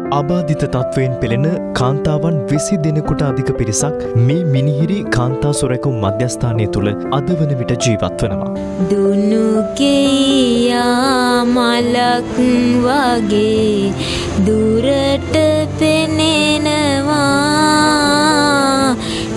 අබාධිත තත්වයෙන් පෙළෙන කාන්තාවන් 20 දෙනෙකුට අධික පිරිසක් මේ මිනිහිරි කාන්තා සොරැකුම් මධ්‍යස්ථානය තුළ අද වන විට ජීවත් වනවා. දුනුකෙයා මලක් වගේ දුරට පෙනෙනවා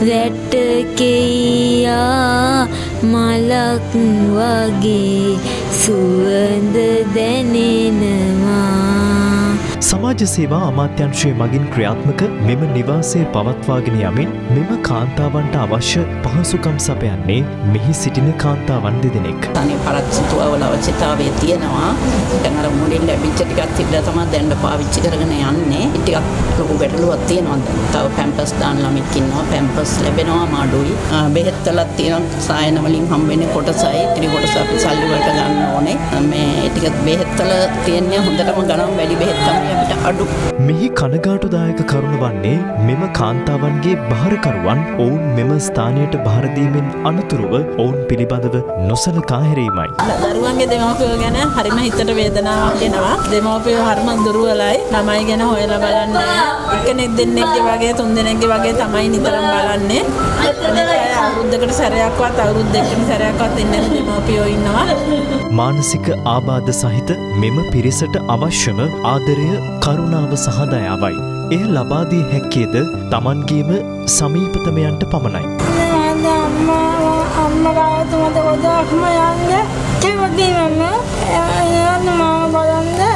වැටකෙයා මලක් වගේ සුවඳ දැනෙනවා. සමාජ සේවා අමාත්‍යංශය මගින් ක්‍රියාත්මක මෙම නිවාසය පවත්වාගෙන යමින් මෙම කාන්තාවන්ට අවශ්‍ය පහසුකම් සපයන්නේ මෙහි සිටින කාන්තාවන් දෙදෙනෙක්. තනි පරක්ෂිතුවවල අවශ්‍යතාවය තියෙනවා. දැන් අර මුලින් ලැබිච්ච ටිකක් තිබ්බා තමයි දැන් පාවිච්චි කරගෙන යන්නේ. ටිකක් ලොකු ගැටලුවක් තියෙනවා. තව පැම්පර්ස් දාන ළමෙක් ඉන්නවා. පැම්පර්ස් ලැබෙනවා මාඩුයි. බෙහෙත් වලත් තියෙනවා සායන වලින් හම් වෙන්නේ කොටසයි. ඉතින් කොටස අපි සල්ලි වලට ගන්න ඕනේ. මේ ටික බෙහෙත් වල තියෙන්නේ හොඳටම ගණන් වැඩි බෙහෙත් තමයි. මෙහි කනගාටුදායක කරුණ වන්නේ මෙම කාන්තාවන්ගේ භාරකරුවන් ඔවුන් මෙම ස්ථානයට භාරදීමෙන් අනතුරුව ඔවුන් පිළිබඳව නොසලකා හැරීමයි. දරුවන්ගේ දෙමව්පියෝ ගැන හරිම හිතට වේදනාවක් එනවා. දෙමව්පියෝ හරිම දුර්වලයි. ළමයි ගැන හොයලා බලන්නේ එක්කෙනෙක් දෙන්නෙක්ගේ වගේ තුන් දෙනෙක්ගේ වගේ තමයි නිතරම බලන්නේ. අනිත් අය අවුරුද්දකට සැරයක්වත් අවුරුදු දෙකකට සැරයක්වත් ඉන්නේ දෙමව්පියෝ ඉන්නවා. මානසික ආබාධ සහිත මෙම පිරිසට අවශ්‍යම ආදරය කරුණාව සහ දයාවයි. එය ලබා දී හැක්කේද Tamanගේම සමීපතමයන්ට පමණයි. අම්මා ගාවට මට ගොඩක්ම යන්න. ඒ වගේම මාව බලන්න